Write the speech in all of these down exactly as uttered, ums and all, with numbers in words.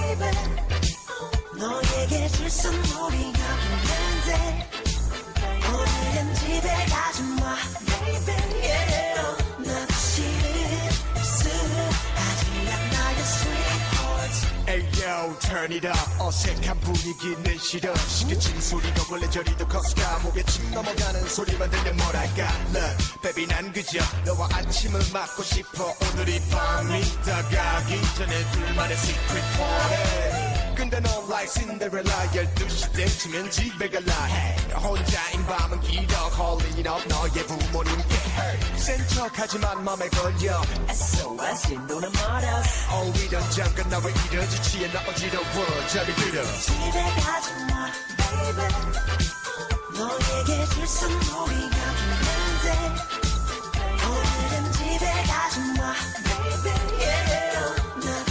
baby. 너에게 줄 선물이 없는데 오늘은 집에 가지마 baby yeah. 나도 싫으하지만 나의 sweetheart. Ayo turn it up 어색한 분위기는 싫어 시켜진 소리가 원래 저리도 커스가 목에 침 넘어가는 소리만 들려 뭐랄까 Look baby 난 그저 너와 아침을 맞고 싶어 오늘이 밤이 다가기 전에 둘만의 secret party. 근데 넌 like Cinderella 열두 시 때쯤엔 집에 갈라 해 혼자인 밤은 길어 calling it up 너의 부모님께 센 척하지만 맘에 걸려 에스오에스 너는 말아 오히려 잠깐 나왜 이러지 취해 나 어지러워 저리 들어 집에 가지마 baby 너에게 줄 선물이 없는데 오늘은 집에 가지마 baby yeah. 나도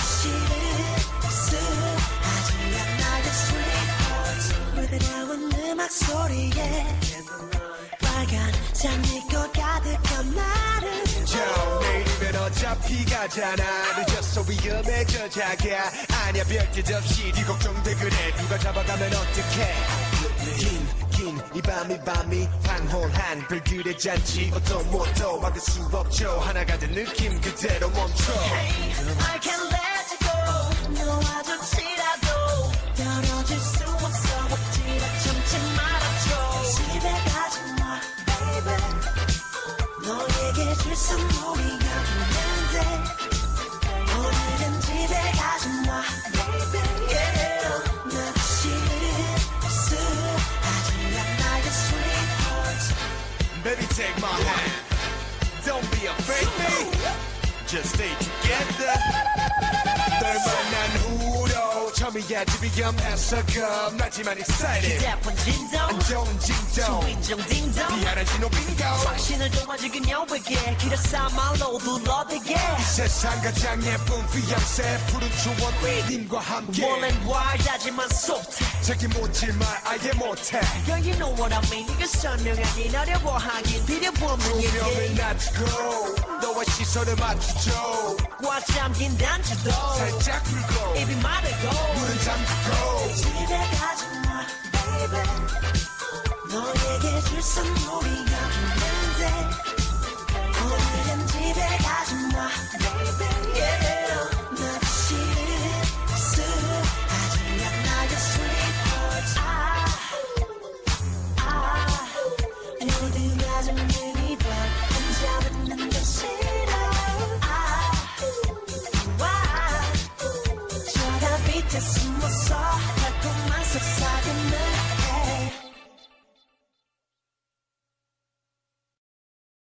싫으하지만 나의 sweetheart 부드러운 음악 소리에 빨간 장미꽃 가득한 날은 저 내일이면 어차피 가잖아 늦었어 위험해져 자기야 아니야 별뜻 없이 네 걱정돼 그래 누가 잡아가면 어떡해 긴 긴 이 밤이 밤이 황홀한 별들의 잔치 어떤 무엇도 막을 수 없죠 하나가 된 느낌 그대로 멈춰 Hey, I can't let you go 너와 좋지라도 떨어질 수 없어 억지로 참지 말아줘 집에 가지마 baby 너에게 줄 선물이 없는데 오늘은 집에 가지마 baby yeah. 나도 싫으하지만 나의 sweetheart. Baby take my hand Don't be afraid me Just stay together 널 만난 후로 처음이야 집이 염해서 겁나지만 excited 휴대폰 진동 안 좋은 진동 수인종 딩동 미안한 신호 빙고 당신을 도와줄 그녀에게 길어서 말로 둘러대게 세상 가장 예쁜 피앙세 푸른 초원 님과 함께 원래 와야지만 속태 자기 묻지 말 아예 못해 Girl you know what I mean 이거 설명하긴 어려워하긴 필요없는 분명히 얘기 낮추고 너와 시선을 맞추죠 꽉 잠긴 단추도 살짝 풀고 입이 마르고 문은 잠그고 집에 가지마 baby 너에게 줄 선물이 없는데 오늘은 집에 가지마 baby yeah. 나도 싫으하지만 나의 sweetheart 아, 아, 모두가 잠든 이밤 혼자 듣는 거 싫어 아, 와, 저가 밑에 숨어서 달콤한 속삭임을